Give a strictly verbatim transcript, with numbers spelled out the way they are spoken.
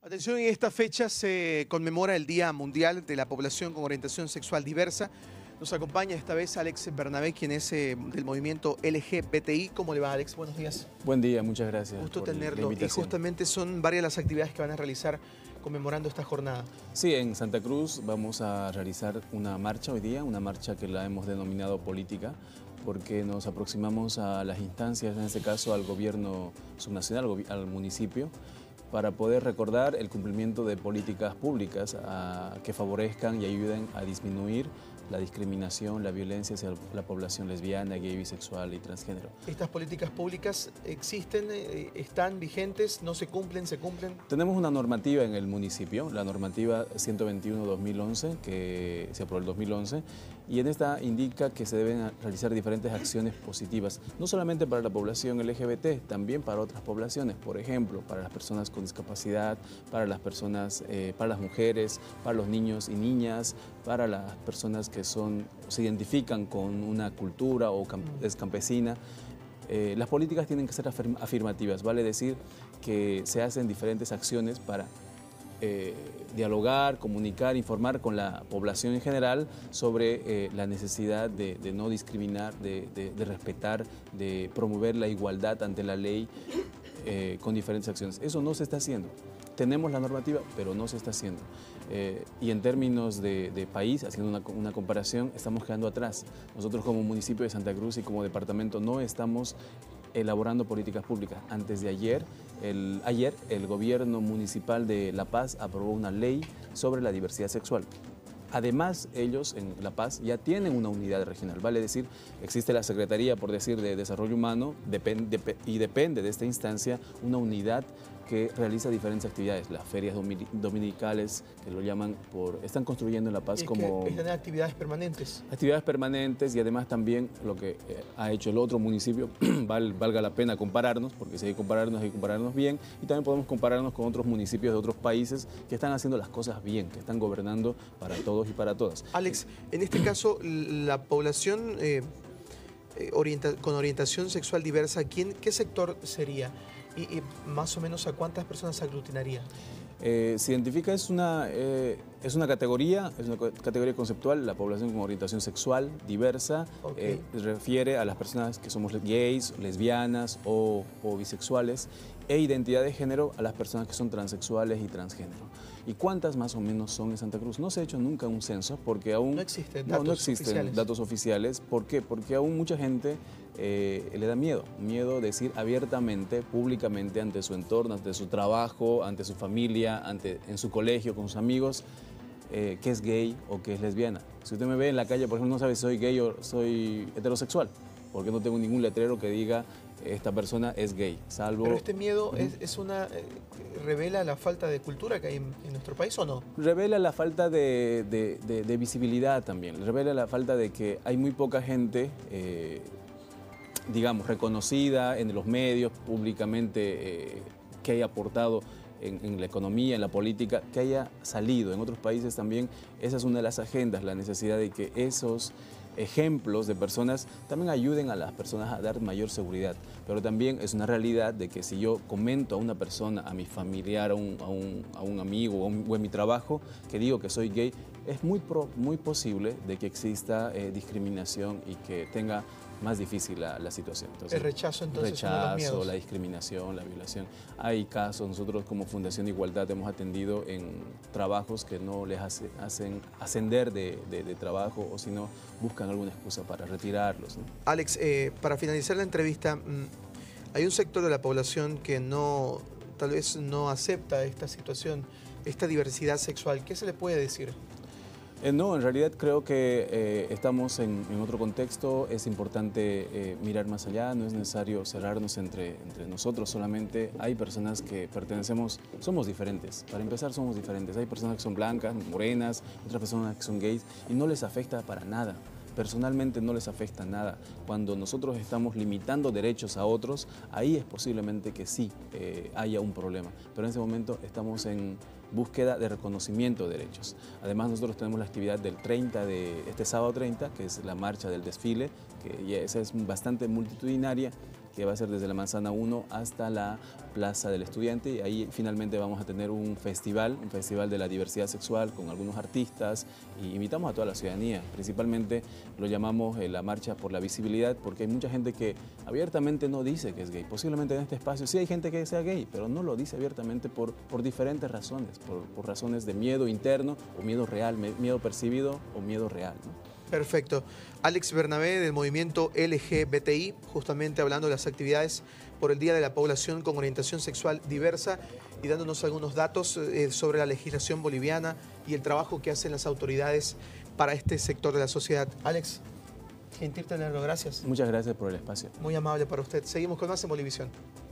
Atención, en esta fecha se conmemora el Día Mundial de la Población con Orientación Sexual Diversa. Nos acompaña esta vez Alex Bernabé, quien es eh, del movimiento L G B T I. ¿Cómo le va, Alex? Buenos días. Buen día, muchas gracias. Gusto por tenerlo. la Y justamente son varias las actividades que van a realizar conmemorando esta jornada. Sí, en Santa Cruz vamos a realizar una marcha hoy día, una marcha que la hemos denominado política, porque nos aproximamos a las instancias, en este caso al gobierno subnacional, al municipio, para poder recordar el cumplimiento de políticas públicas a, que favorezcan y ayuden a disminuir la discriminación, la violencia hacia la población lesbiana, gay, bisexual y transgénero. ¿Estas políticas públicas existen, eh, están vigentes, no se cumplen, se cumplen? Tenemos una normativa en el municipio, la normativa ciento veintiuno guión dos mil once, que se aprobó el dos mil once, y en esta indica que se deben realizar diferentes acciones positivas, no solamente para la población L G B T, también para otras poblaciones, por ejemplo, para las personas con discapacidad, para las personas, eh, para las mujeres, para los niños y niñas, para las personas que son, se identifican con una cultura o es campesina. Eh, las políticas tienen que ser afirmativas, vale decir que se hacen diferentes acciones para eh, dialogar, comunicar, informar con la población en general sobre eh, la necesidad de, de no discriminar, de, de, de respetar, de promover la igualdad ante la ley eh, con diferentes acciones. Eso no se está haciendo. Tenemos la normativa, pero no se está haciendo. Eh, y en términos de, de país, haciendo una, una comparación, estamos quedando atrás. Nosotros como municipio de Santa Cruz y como departamento no estamos elaborando políticas públicas. Antes de ayer, el, ayer, el gobierno municipal de La Paz aprobó una ley sobre la diversidad sexual. Además, ellos en La Paz ya tienen una unidad regional, vale decir, existe la Secretaría, por decir, de Desarrollo Humano depend, dep, y depende de esta instancia una unidad que realiza diferentes actividades, las ferias dominicales, que lo llaman por... Están construyendo en La Paz es como... Que están actividades permanentes. Actividades permanentes y además también lo que eh, ha hecho el otro municipio, val, valga la pena compararnos, porque si hay que compararnos, hay que compararnos bien, y también podemos compararnos con otros municipios de otros países que están haciendo las cosas bien, que están gobernando para todos y para todas. Alex, en este caso, la población eh, orienta, con orientación sexual diversa, ¿quién, ¿qué sector sería? Y, y más o menos a cuántas personas aglutinaría. Eh, se identifica, es una, eh, es una categoría, es una categoría conceptual, la población con orientación sexual diversa, okay. eh, refiere a las personas que somos gays, lesbianas o, o bisexuales, e identidad de género a las personas que son transexuales y transgénero. ¿Y cuántas más o menos son en Santa Cruz? No se ha hecho nunca un censo porque aún... No existen datos, datos, no existen oficiales. datos oficiales. ¿Por qué? Porque aún mucha gente eh, le da miedo, miedo decir abiertamente, públicamente, ante su entorno, ante su trabajo, ante su familia, ante, en su colegio, con sus amigos, eh, que es gay o que es lesbiana. Si usted me ve en la calle, por ejemplo, no sabe si soy gay o soy heterosexual, porque no tengo ningún letrero que diga esta persona es gay, salvo... ¿Pero este miedo uh-huh. es, es una, eh, revela la falta de cultura que hay en, en nuestro país o no? Revela la falta de, de, de, de visibilidad también, revela la falta de que hay muy poca gente, eh, digamos, reconocida en los medios, públicamente, eh, que haya aportado En, en la economía, en la política, que haya salido. En otros países también esa es una de las agendas, la necesidad de que esos ejemplos de personas también ayuden a las personas a dar mayor seguridad. Pero también es una realidad de que si yo comento a una persona, a mi familiar, a un, a un, a un amigo o, un, o en mi trabajo, que digo que soy gay, es muy, pro, muy posible de que exista eh, discriminación y que tenga más difícil la, la situación. Entonces, el rechazo, entonces, rechazo, la discriminación, la violación. Hay casos, nosotros como Fundación Igualdad hemos atendido en trabajos que no les hace, hacen ascender de, de, de trabajo o si no buscan alguna excusa para retirarlos, ¿no? Alex, eh, para finalizar la entrevista, hay un sector de la población que no, tal vez no acepta esta situación, esta diversidad sexual. ¿Qué se le puede decir? Eh, no, en realidad creo que eh, estamos en, en otro contexto, es importante eh, mirar más allá, no es necesario cerrarnos entre, entre nosotros, solamente hay personas que pertenecemos, somos diferentes, para empezar somos diferentes, hay personas que son blancas, morenas, otras personas que son gays y no les afecta para nada. Personalmente no les afecta nada. Cuando nosotros estamos limitando derechos a otros, ahí es posiblemente que sí eh, haya un problema. Pero en ese momento estamos en búsqueda de reconocimiento de derechos. Además, nosotros tenemos la actividad del treinta de este sábado treinta, que es la marcha del desfile, que ya esa es bastante multitudinaria que va a ser desde la Manzana uno hasta la Plaza del Estudiante, y ahí finalmente vamos a tener un festival, un festival de la diversidad sexual con algunos artistas, y invitamos a toda la ciudadanía. Principalmente lo llamamos eh, la Marcha por la Visibilidad, porque hay mucha gente que abiertamente no dice que es gay. Posiblemente en este espacio sí hay gente que sea gay, pero no lo dice abiertamente por, por diferentes razones, por, por razones de miedo interno o miedo real, miedo percibido o miedo real, ¿no? Perfecto. Alex Bernabé del movimiento L G B T I, justamente hablando de las actividades por el Día de la Población con Orientación Sexual Diversa y dándonos algunos datos eh, sobre la legislación boliviana y el trabajo que hacen las autoridades para este sector de la sociedad. Alex, gentil tenerlo, gracias. Muchas gracias por el espacio. Muy amable para usted. Seguimos con más en Bolivisión.